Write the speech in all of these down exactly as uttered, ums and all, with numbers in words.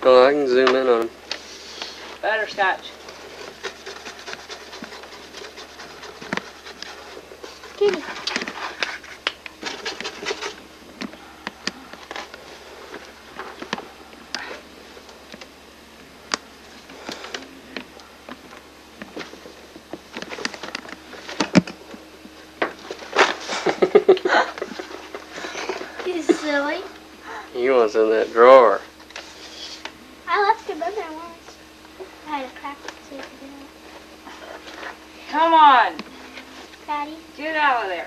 Oh, I can zoom in on him. Butterscotch. Kitty. He's silly. He wants in that drawer. I left him in there once. I had a crack so you could get out. Come on. Daddy. Get out of there.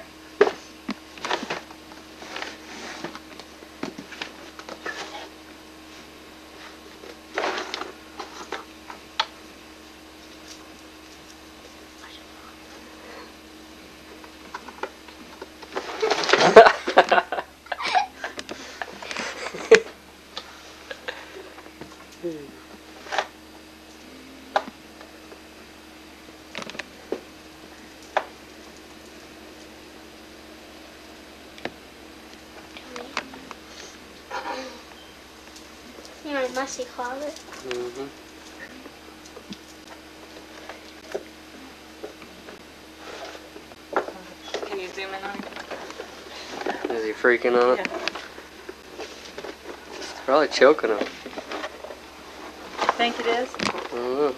You know, my musty closet. Mm-hmm. Can you zoom in on him? Is he freaking on it? Yeah. Probably choking him. Think it is? I don't know.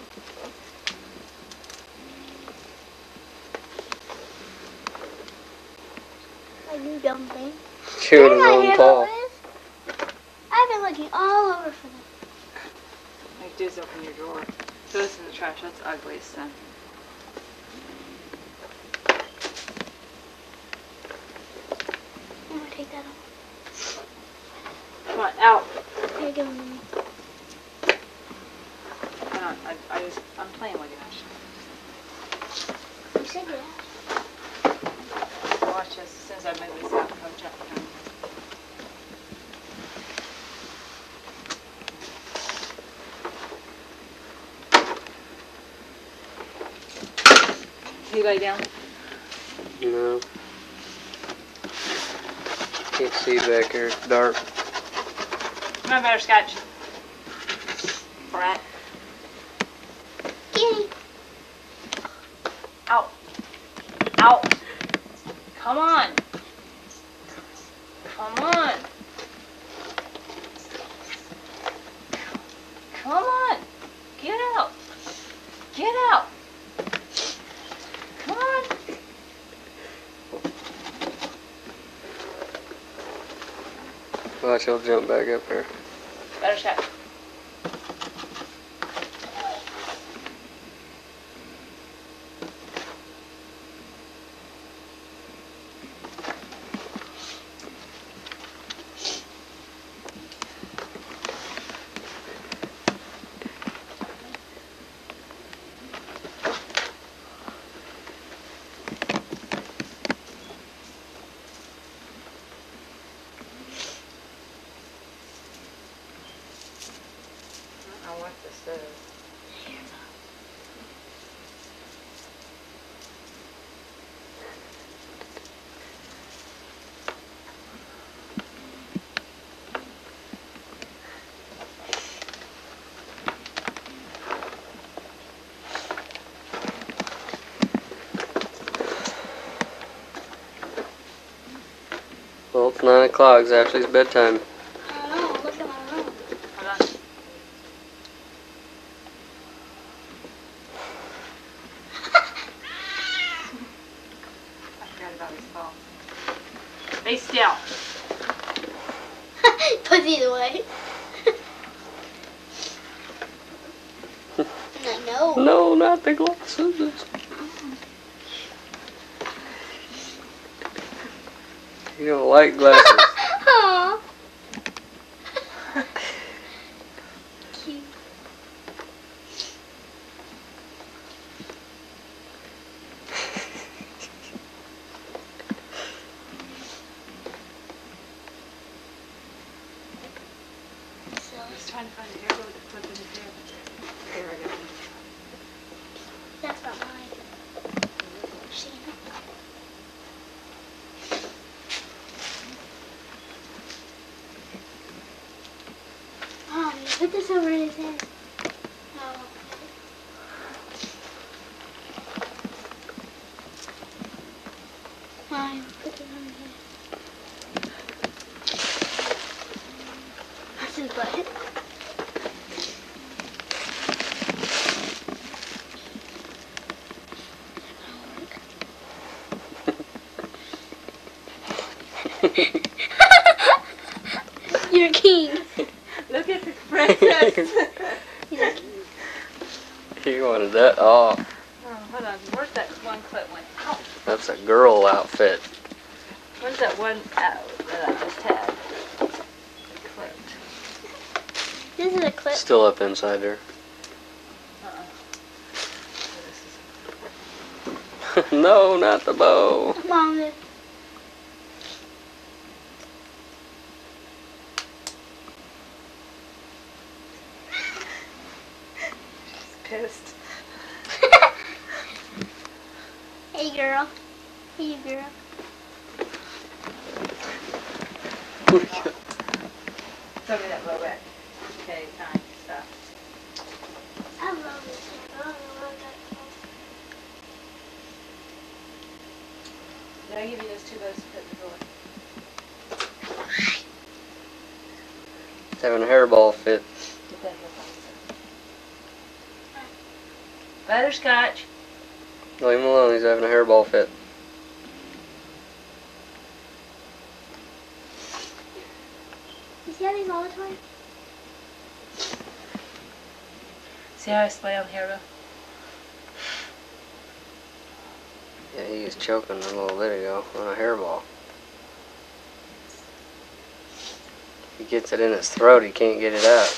Like you dumb thing. Chewing his Where own my paw. halo is? I've been looking all over for them. Like, just open your drawer. Throw this in the trash. That's the ugliest stuff. I'm gonna take that off. Come on, out. Here, give them to me. Hang on. I, I just, I'm playing with you, actually. You said that. Watch this. As soon as I move this out, come jump down. Can you lay down? No. Can't see back here. It's dark. Come on, Butterscotch. Brat. Kitty. Out. Out. Come on. Come on. Come on. Get out. Get out. Come on. Watch, he'll jump back up here. Butterscotch. I don't know what this is. Well, it's nine o'clock. It's Ashley's bedtime. I don't know. Look at my room. Hold on. I forgot about his paw. Stay still. Put it away. I know. No, not the glasses. You don't like glasses. Aww. Cute. So, I was trying to find a hairball to put in his hair. There I go. that's not mine. See? Mom, Put this over his head. Oh. Fine, put it on his head. That's his butt. You're king. Look at the princess. He wanted that. Oh, Oh, hold on. Where's that one clip went? Oh, that's a girl outfit. where's that one out that I just had? Clipped. This is a clip. Still up inside there. Uh-uh. This is No, not the bow. Mom, this. pissed. Hey, girl. Hey, girl. Tell me that blow back. Okay, time. Stop. I love this one. I don't know what that Did I give you those two bows to put in the drawer? He's having a hairball fit. Get that here, Butterscotch. Leave him alone. He's having a hairball fit. You see how these all the time? See how I spray on hair though? Yeah, he was choking a little bit ago on a hairball. He gets it in his throat. He can't get it out.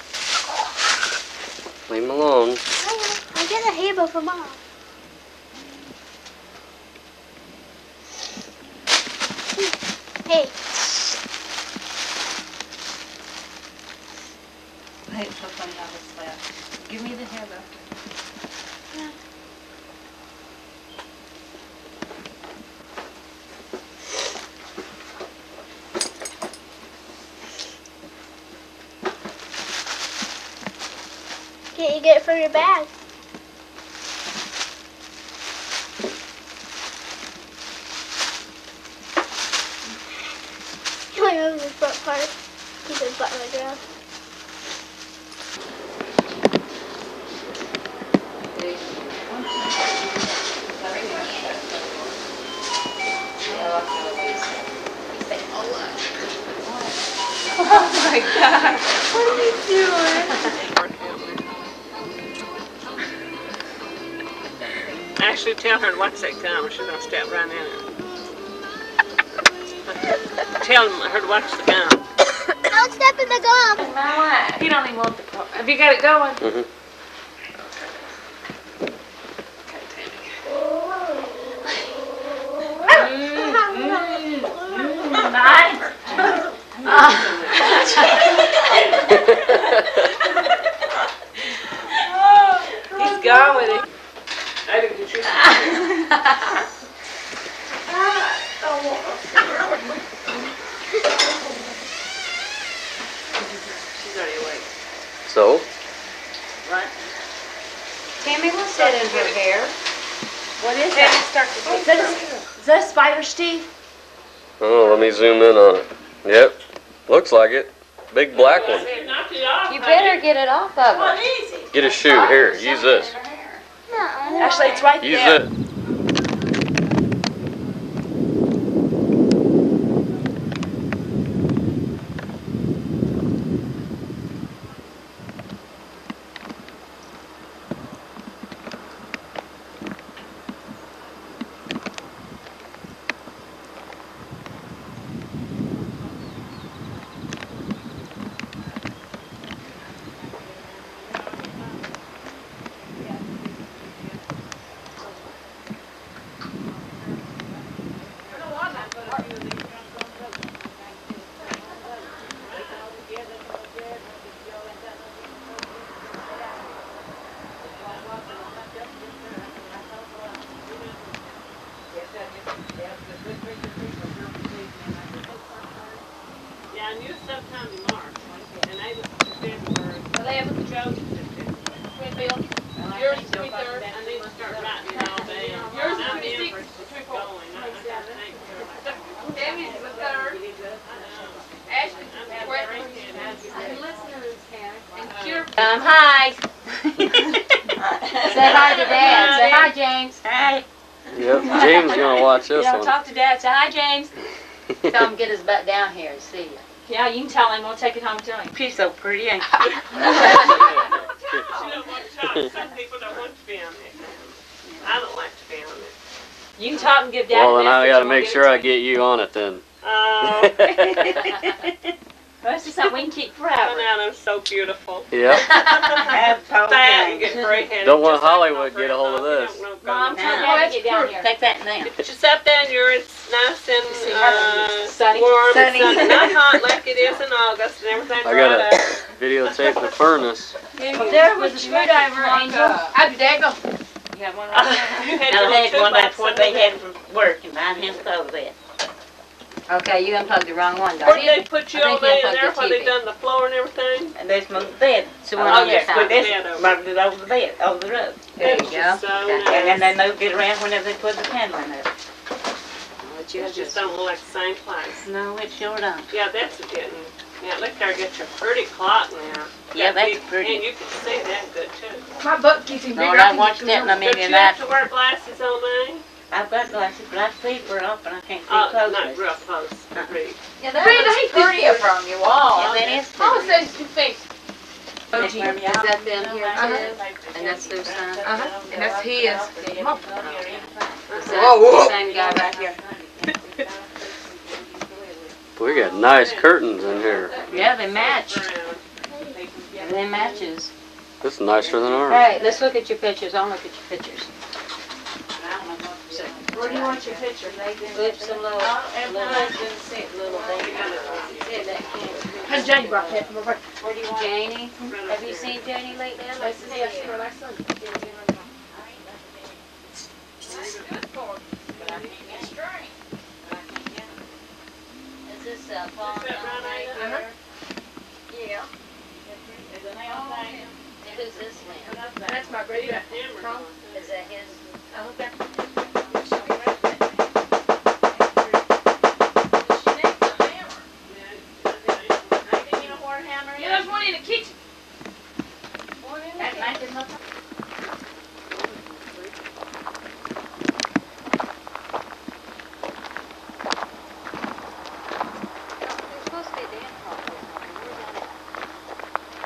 Leave him alone. I'm getting a hairball for Mom. Hey. Hey, it's so funny how this lasts. Give me the hair though. Yeah. Can't you get it from your bag? You only remove the front part. Keep his butt on the ground. Oh my God! What are you doing? Actually, tell her to watch that gum or she's going to step right in it. Tell her to watch the gum. Don't step in the gum. You don't even want the part. Have you got it going? Mm-hmm. He's gone with it. I didn't get you. She's already awake. So? Right? Tammy, what's that in her hair? What is Tammy, that? start to is that, a, is that a spider's teeth? Oh, let me zoom in on it. Yep. Looks like it. Big black one. Knock it off. You better get it off of Come on, her. easy. Get a shoe. Here, use this. Actually, it's right Use there. it. Yeah, I knew sometime in March, and they was February. eleven. Joe, Springfield. I Yours think is they'll twenty-third. fucking- I need to start writing it all down. Yours is I'm twenty-sixth. in for going. I- I think they're- Debbie's the third. Ashley's the fourth. And listeners, and your. Um, hi. Say hi to Dad. Say hi, James. Hi. Yep, James gonna watch You this don't one. talk to Dad. Say hi, James. Tell him get his butt down here and see you. Yeah, you can tell him. We'll take it home to him. She's so pretty, ain't She don't want to talk. Some people don't want to be on it. I don't like to be on it. You can talk and give Dad Well, a then I message gotta and we'll make give sure it to I him. get you on it then. Oh, Well, it's just something we can keep come forever. out, I'm so beautiful. Yep. Fat and get gray-headed. Don't want just like Hollywood my get a hold of grandma. this. You don't know Mom, grandma. tell Dad to get down here. Take that now. Get yourself down here. It's nice and uh, Sunny. warm Sunny. and sunny. Not hot like it is in August and everything I dried gotta up. videotape the furnace. There was a screwdriver, Angel. I'd be daggone. You have one You had Now, your they little one that's toolbox what under they there. had from work and mine has clothes in. Okay, you unplugged the wrong one, Where Darcy. did they put you I all think you day in there unplugged where the they T V. done the floor and everything? And there's my bed. So Oh, one on yes, your put side. this, Bed over. moved it over the bed, over the rug. There you That's go. just so Got nice. And then they moved it around whenever they put the paneling up. But you It have just just. don't look like the same place. No, it sure don't. Yeah, that's a getting. Yeah, look there, get your pretty clock now. Yeah, That that's big- pretty. And you can see that good too. My butt keeps him No, bigger. I watched that and I mean, But you and have I, to wear glasses all day? I've got glasses, but I see for it often, I can't see Uh, close. not real close. Uh-uh. Read. Yeah, that looks prettier from you all. Yeah, that is Oh, pretty. it says two face. Is that them here Uh-huh. too? And that's their son? Uh-huh, and that's his. Whoa, same guy right here. We got nice curtains in here. Yeah, they match. They matches. This is nicer than ours. Alright, let's look at your pictures. I'll look at your pictures. Where do you want your picture? Oops, a little, little, little thing. Has Janie brought that? Where do you want? Janie? Have you seen Janie lately? I like to see Yes, her. last Sunday. Is this uh, Paul Is that down right, right Ada? here? Yeah. Who's this man? That's my great grand. Tom? Is that his? Oh, okay. Yeah, there's one in the kitchen. That night in the There's supposed to be a dance hall this morning. Where's that at?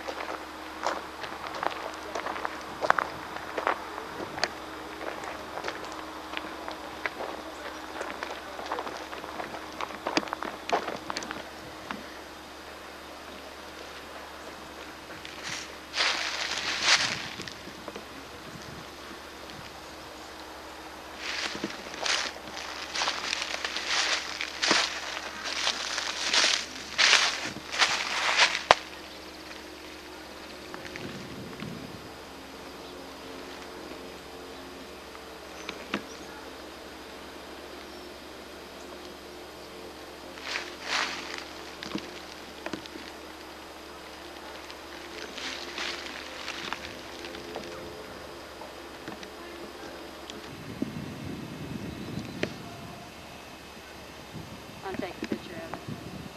I'll take a picture of it.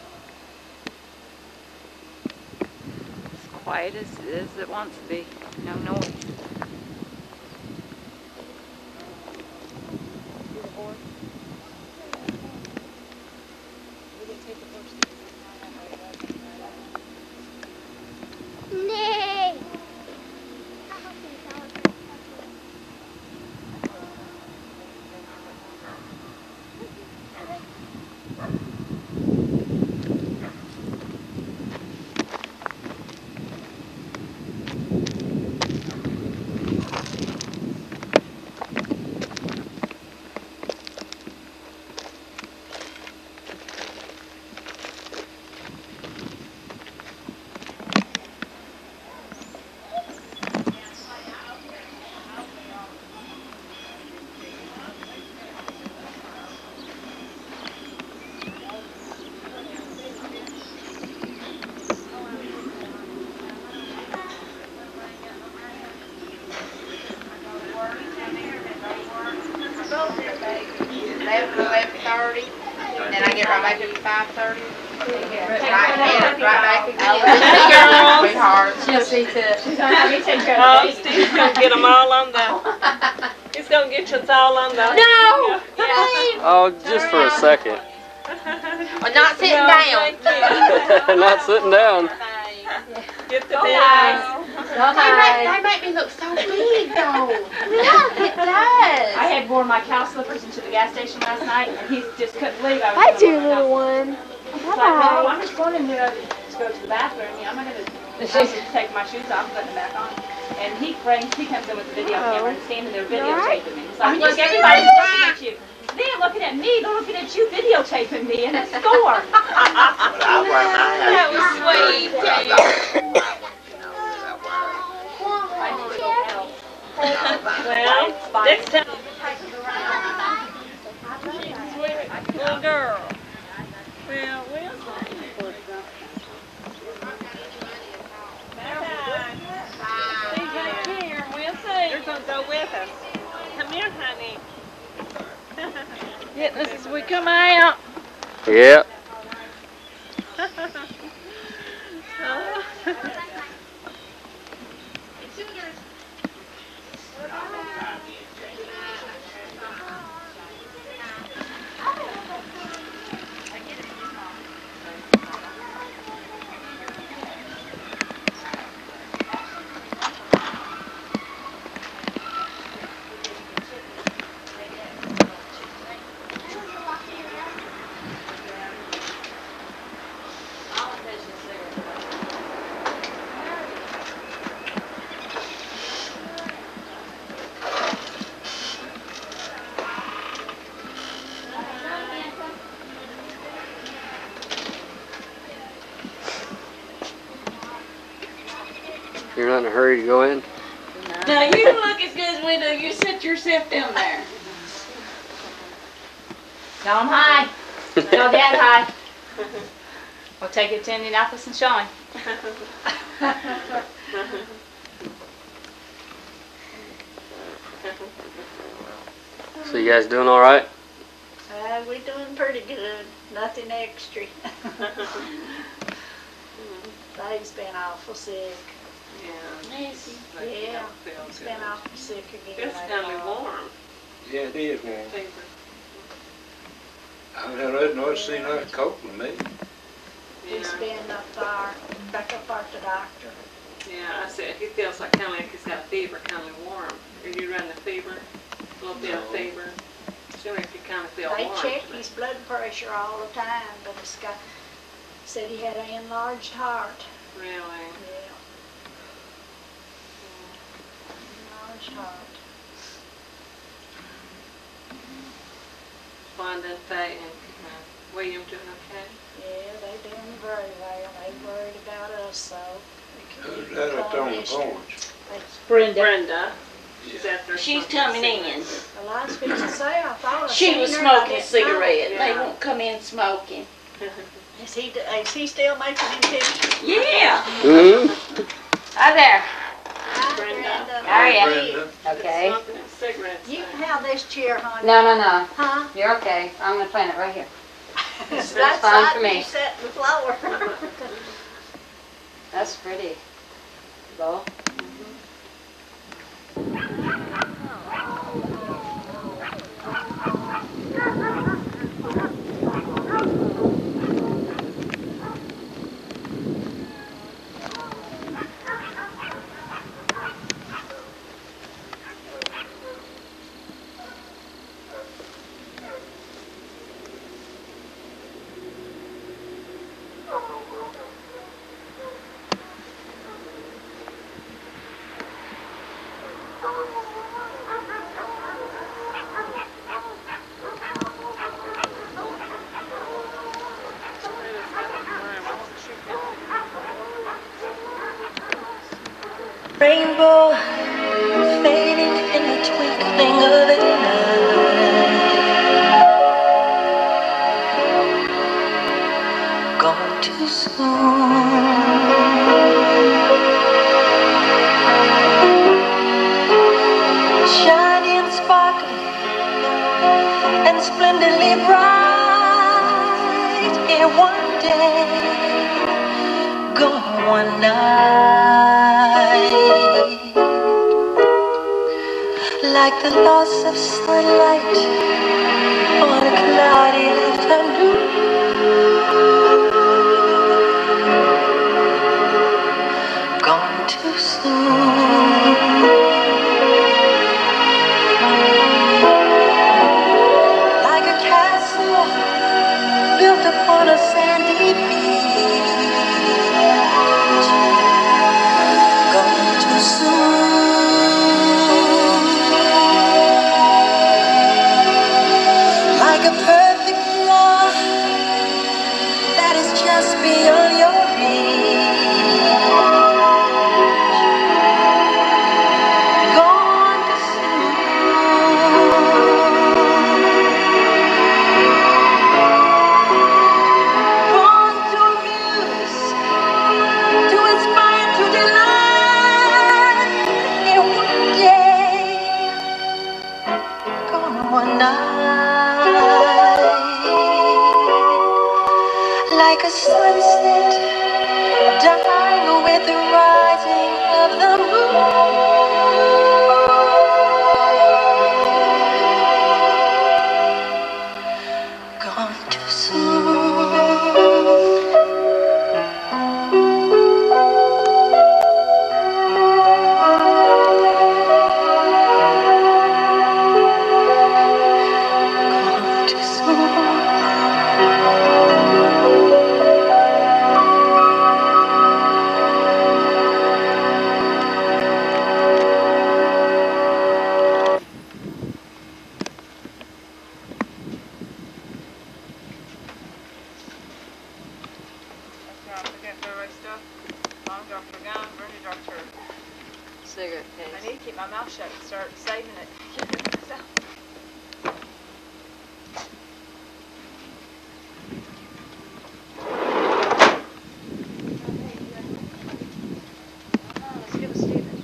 As quiet as, as it wants to be. No noise. Nay. five thirty. Right here, right back again. Girls. Sweetheart. She'll see to it. She's gonna have me take care Oh, of the baby. Steve's gonna get them all on the, he's gonna get you all on the. No! Yeah. Oh, just for a second. I'm not sitting No, down. thank you. Not sitting down. Get the Go big guys. eyes. Go They make, hide. they make me look so big though. Look, it does. I had worn my cow slippers into the gas station last night, and he just couldn't believe I was. Hi, gonna dear wear my little cow one. slippers. He's like, "Mom, I'm just going in there to go to the bathroom. You know, I'm not gonna I'm gonna take my shoes off and put them back on." And he brings, he comes in with the video camera and standing there videotaping me. He's like, "Look, everybody's looking at you. They're looking at me. They're looking at you videotaping me in the store." That was sweet. I need to go help. Well, next time. Sweet little girl. Well, we'll see. Bye-bye. See you back here. We'll see. You're gonna go with us. Come here, honey. Getting us as we come out. Yep. Oh. You're not in a hurry to go in? Now you look as good as we do. You sit yourself down there. Tell them hi. Tell Dad hi. We'll take it to Indianapolis and show him. So you guys doing all right? Uh, we're doing pretty good. Nothing extra. Dave's been awful sick. Yeah. Nancy. Yeah, Feels he's good. been awful sick again. It's gonna be warm. Yeah, it is warm. Fever. I don't know, it's seen like cold to me. He's Yeah. been up there, back up at the doctor. Yeah, I said he feels like kind of like he's got a fever, kind of warm. Are you running a fever? A little bit of No. fever. Seems like you kind of feel They warm. check to me. his blood pressure all the time, but it's got, said he had an enlarged heart. Really? Yeah. Enlarged heart. Wanda and Faye and uh, William doing okay? Yeah, they doing very well. They worried about us, so. they Who's could that up there on the call porch? Brenda. Brenda. She's after She's smoking coming cigarettes. in. Well, I was fixing to say, I thought I She seen was her, and I smoking a didn't know. cigarette. They Yeah. won't come in smoking. Is he, is he still making them pictures? Yeah. Mm-hmm. Hi there. Hi, Brenda. Brenda. How are ya? Brenda. Okay. Smoking them cigarettes. You can have this chair, honey. No, no, no. Huh? You're okay. I'm gonna plant it right here. That's fine right, for me. you set the floor. That's pretty. Low. Rainbow fading in the twinkling of an eye. Gone too soon. Shiny and sparkling and splendidly bright here one day, gone one night. Like the loss of sunlight on a cloudy afternoon. Gone too soon. Like a castle built upon a sandy beach. Gone too soon. Like a perfect love that is just beyond your reach. Gone too soon. Born to amuse, to inspire, to delight. In one day, gone one night. Like a sunset dying with the rising of the moon. Gone too soon. Gone too soon. Cigarette I case. need to keep my mouth shut and start saving it. Let's give it Stephen.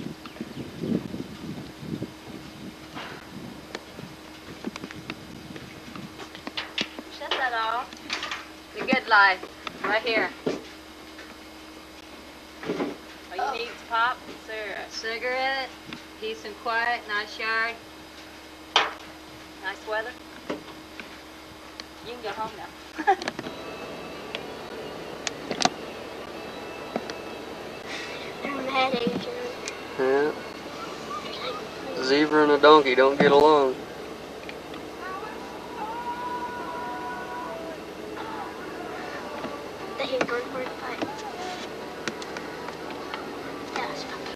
Shut that off. The good life, right here. All you need is pop and cigarette. Cigarette, peace and quiet, nice yard, nice weather. You can go home now. I'm mad at you. Yeah. Zebra and a donkey don't get along. They can go for it, but that's fucking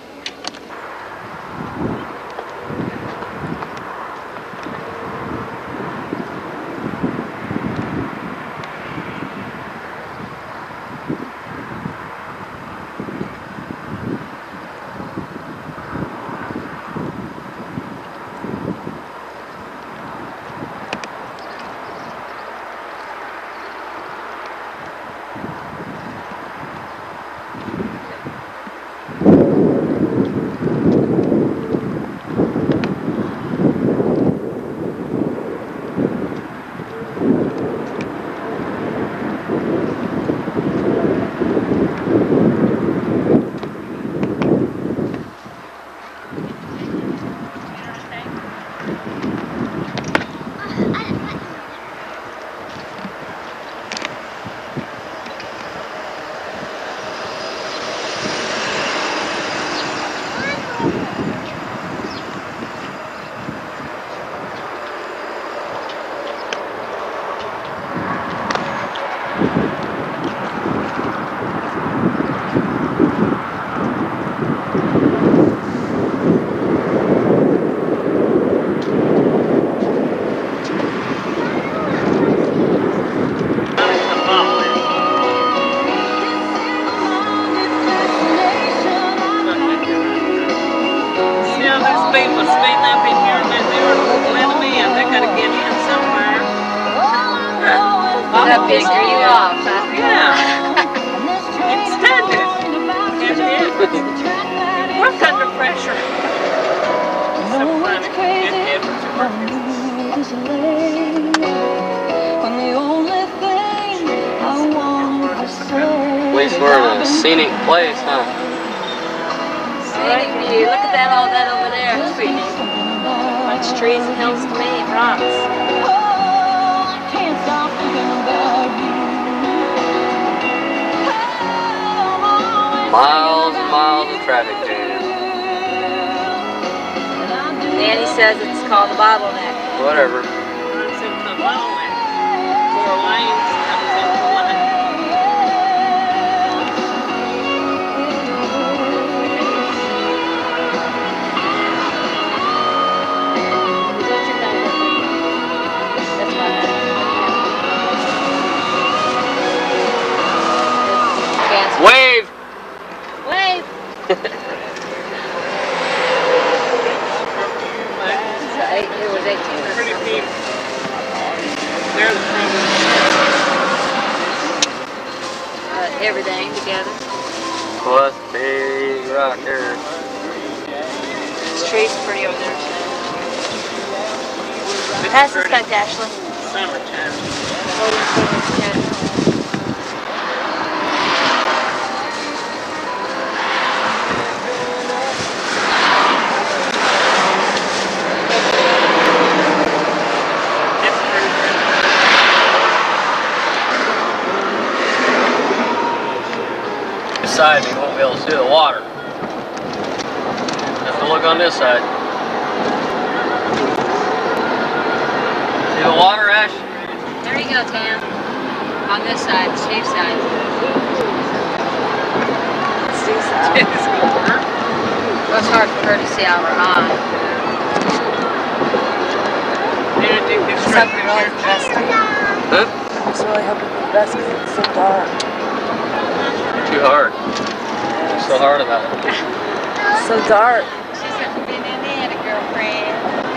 People speeding up in here and they were letting them in. They gotta get in somewhere. That'll figure you off. Yeah. It's standard. It is. Work under pressure. So funny. It, it was perfect. When the only thing I want least we're in a scenic place, huh? Scenic view. Look at that, all that over there. It's pretty neat. Bunch of trees and hills to me, and rocks. Miles and miles of traffic jam. Danny says it's called a bottleneck. Whatever. Runs into a bottleneck. Four lanes comes into one. What's your name? That's my name. Cancer. Wave! Wave! So eight, it was eighteen or Pretty something. deep. There's the front. Uh, everything together. Plus big rock there. This tree's pretty over there. Pass this back to Ashley. Summertime. It's pretty good. This side you won't be able to see the water. Have to look on this side. See the water, Ash? There you go, Tam. On this side, Steve's side. Steve's side. Well, it's hard for her to see out of her eye. Yeah, I think it's It's right up there. really best. Huh? It's really hoping for the best because it's so dark. Too hard. What's so hard about it? It's so dark. She's got to be an Indiana girlfriend.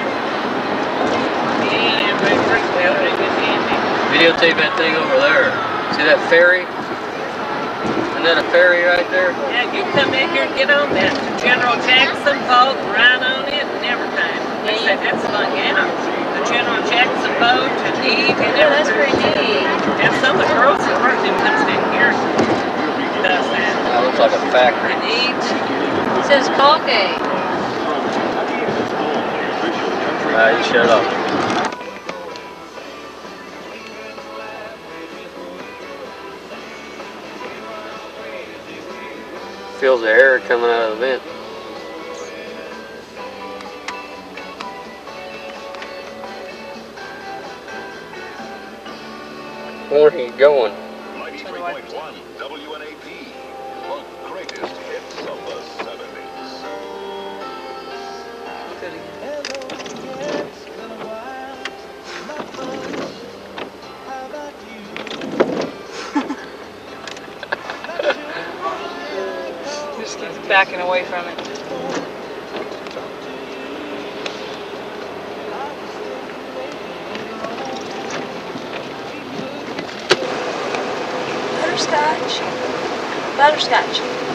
Yeah, everybody pretty well. They get handy. Videotape that thing over there. See that ferry? Isn't that a ferry right there? Yeah, you come in here and get on that General Jackson boat, ride on it and everything. They said that's fun, yeah. The General Jackson boat and eat and Yeah, that's everything. pretty neat. And some of the girls that work in comes in here and does that. That looks like a factory. And eat. It says Colgate. Ah, you shut up. Feels the air coming out of the vent. Where are you going? ninety-three point one W N A P, the greatest hits of the seventies. Just keeps backing away from it. Butterscotch. Butterscotch.